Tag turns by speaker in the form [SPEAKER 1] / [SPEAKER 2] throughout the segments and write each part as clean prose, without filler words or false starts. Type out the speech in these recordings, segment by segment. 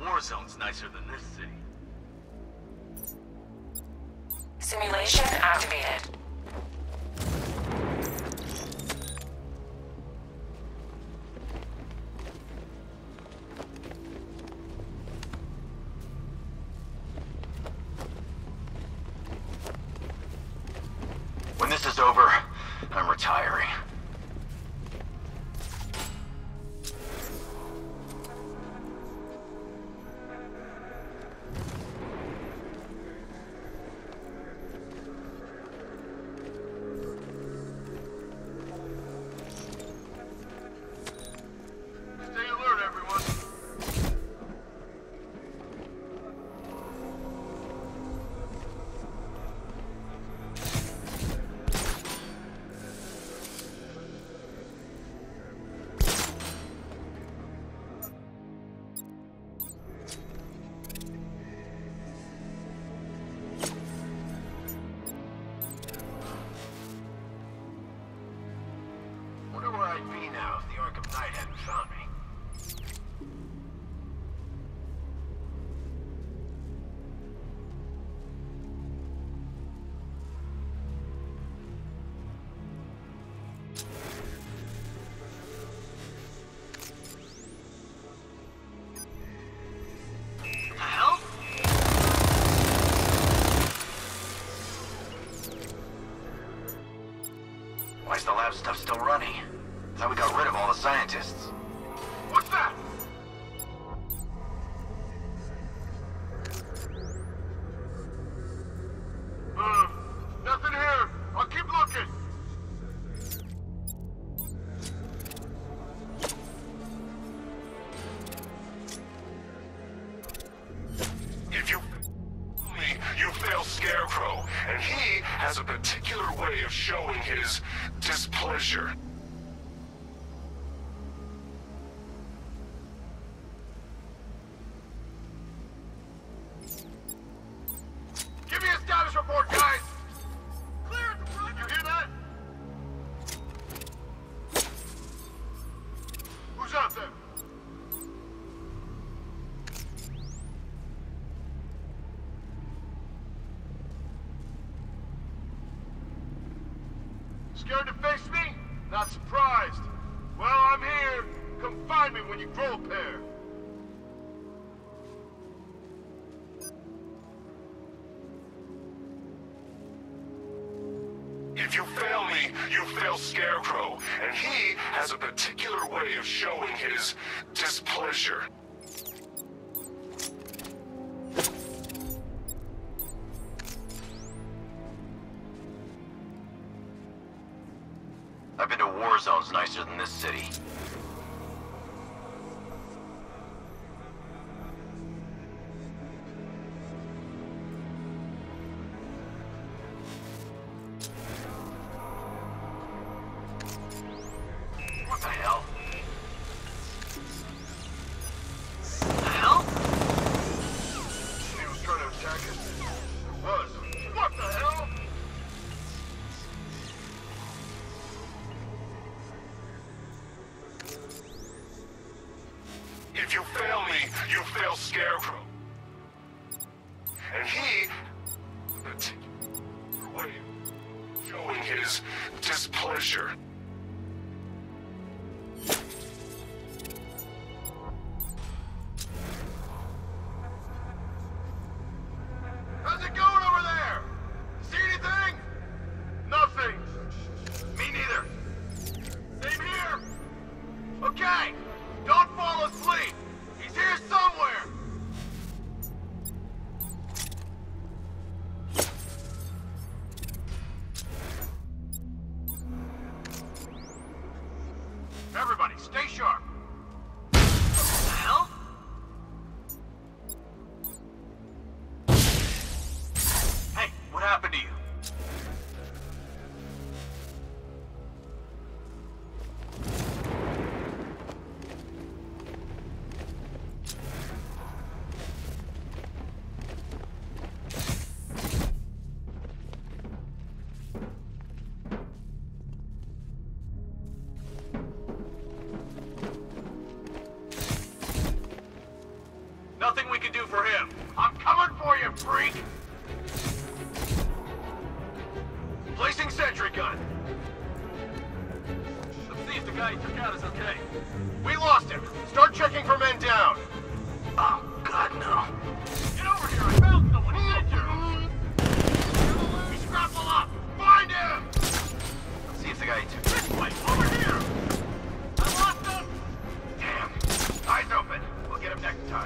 [SPEAKER 1] war zone's nicer than this city.
[SPEAKER 2] Simulation activated.
[SPEAKER 1] When this is over, I'm retiring. Stay alert, everyone. Wonder where I'd be now if the Arkham Knight hadn't found me. What the hell? Why's the lab stuff still running? Thought we got rid of all the scientists. What's that? Nothing here. I'll keep looking.
[SPEAKER 3] If you fail Scarecrow, and he has a particular way of showing his displeasure.
[SPEAKER 1] Give me a status report, guys! Clear at the front, you hear that? Who's out there? Scared to face me? Not surprised. Well, I'm here. Come find me when you grow a pair.
[SPEAKER 3] If you fail me, you fail Scarecrow, and he has a particular way of showing his displeasure.
[SPEAKER 1] I've been to war zones nicer than this city. What the hell? The hell? He was trying to attack us. It was. What the hell?
[SPEAKER 3] If you fail me, you fail Scarecrow. And he has a particular way of showing his displeasure.
[SPEAKER 1] How's it going over there? See anything? Nothing. Me neither. Same here. Okay. Don't fall asleep. He's here somewhere. freak! Placing sentry gun. Let's see if the guy he took out is okay. We lost him. Start checking for men down. Oh, God, no. Get over here. I found someone. He's injured. He's grappled up. Find him. Let's see if the guy he took. This way. Over here. I lost him. Damn. Eyes open. We'll get him next time.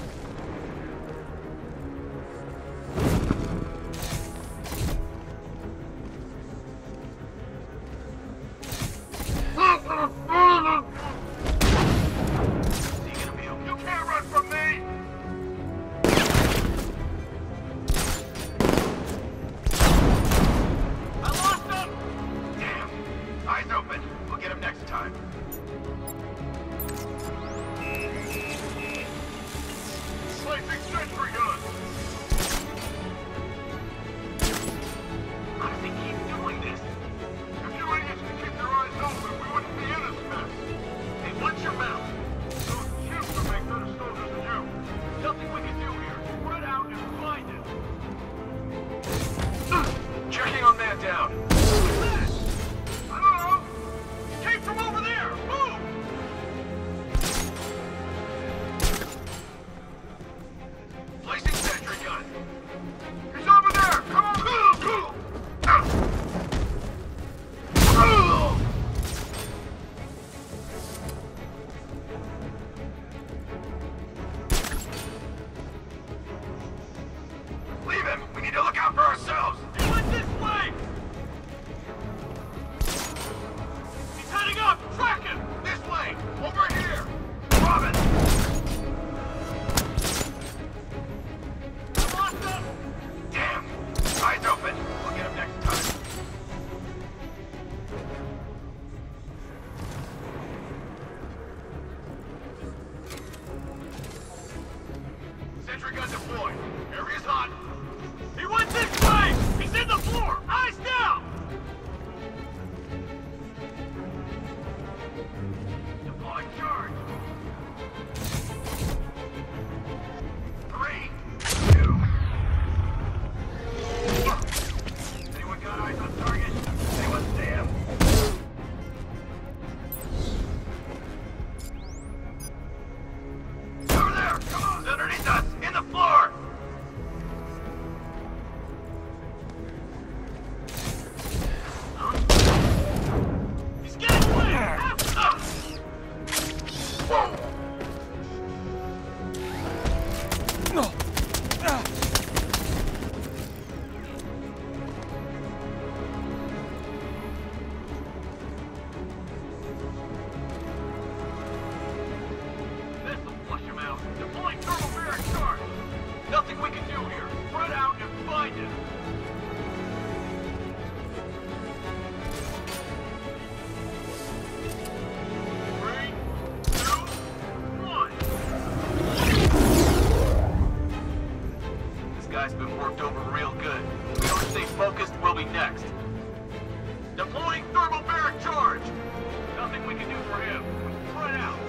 [SPEAKER 1] Guy's been worked over real good. If we don't stay focused, we'll be next. Deploying thermal barrack charge! Nothing we can do for him. Spread out.